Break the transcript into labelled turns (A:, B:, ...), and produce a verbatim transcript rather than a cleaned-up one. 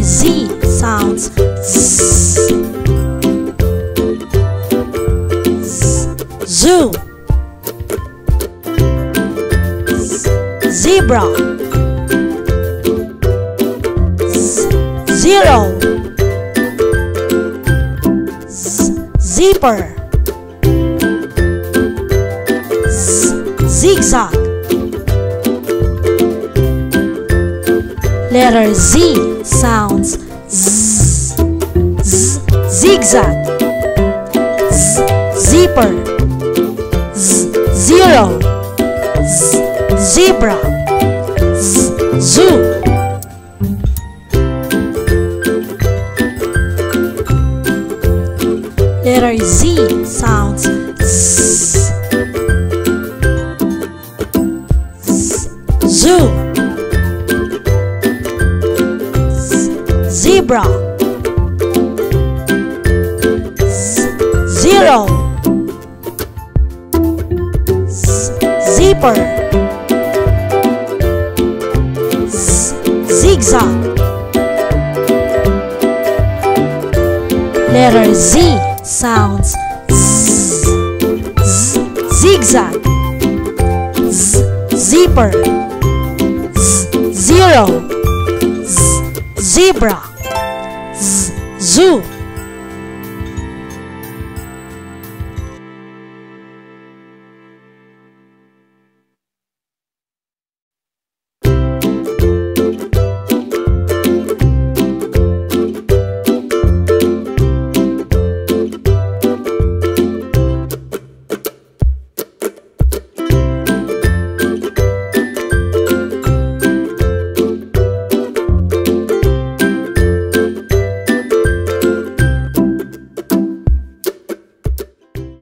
A: Z sounds Z. Zoo. Zebra. Zero. Zipper. Zigzag. Letter Z sounds Z. Z. Zigzag. Z. Zipper. Z. Zero. Z. Zebra. Z. Zoo. Letter Z sounds Z. Z. Zoo. Z. Zebra. Z. Zero. Z. Zipper. Z. Zigzag. Letter Z sounds Z. Z. Zigzag. Z. Zipper. Z. Zero. Z. Zebra. Z. Zoo.